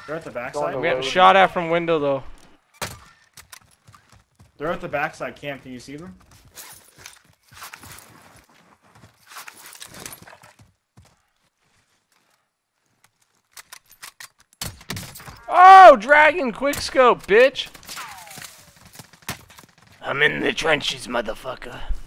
They're at the backside. I'm getting shot at from window though. They're at the backside camp. Can you see them? Oh, dragon quickscope, bitch! I'm in the trenches, motherfucker.